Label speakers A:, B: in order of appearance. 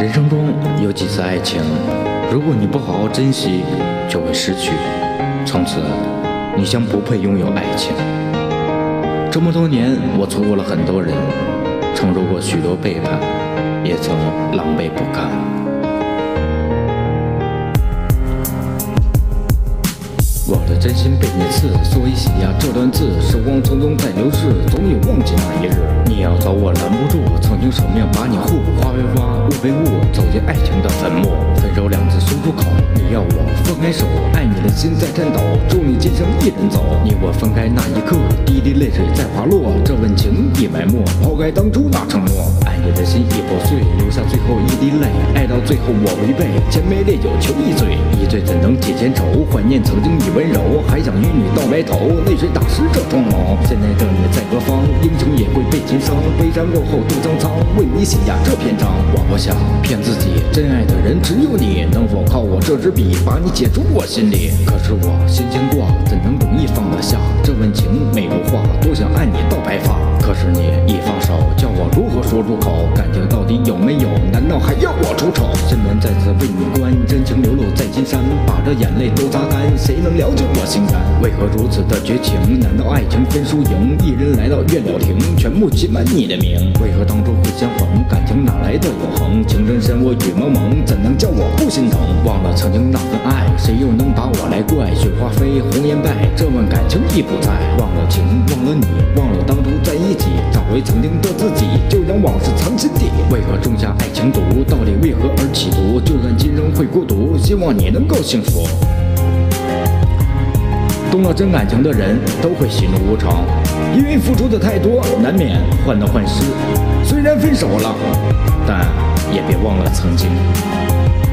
A: 人生中有几次爱情，如果你不好好珍惜，就会失去。从此，你将不配拥有爱情。这么多年，我错过了很多人，承受过许多背叛，也曾狼狈不堪。我的真心被你刺，所以写下这段字。时光匆匆在流逝，总有忘记那一日。你要走，我拦不住，曾经舍命把你护。花为花，物为物，走进爱情的坟墓。分手两字说出口，你要我放开手，爱你的心在颤抖，祝你今生一人走。你我分开那一刻，滴滴泪水在滑落，这份情已埋没，抛开当初那承诺。爱你的心已破碎，留下最后一滴泪，爱到最后我违背，千杯烈酒求一醉，一醉怎能解千愁？怀念曾经已温柔，还想与你到白头，泪水打湿这双眸。现在的你在何方？英雄也会被情伤，悲伤过后渡苍苍，为你写下这篇章。我不想骗自己，真爱的人只有你，能否靠我这支笔，把你写出我心里？可是我心牵挂，怎能容易放得下？这份情美如画，多想爱你到白发。可是你一放手，叫我如何说出口？感情到底有没有？难道还要我出丑？心门再次为你关，真情流露在金山，把这眼泪都擦干，谁能了解我心肝？为何如此的绝情？难道爱情分输赢？一人来到月了亭，全部写满你的名。为何当初会相逢？感情哪来的永恒？情深深我雨蒙蒙，怎能叫我不心疼？忘了曾经那份爱，谁又能把我来怪？雪花飞，红颜败，这份感情已不在。忘了情，忘了你，忘了当初在一起，找回曾经的自己，就让往事藏心底。为何种下爱情毒？到底为何而企图？就算今生会孤独，希望你能够幸福。懂了真感情的人都会喜怒无常，因为付出的太多，难免患得患失。虽然分手了，但也别忘了曾经。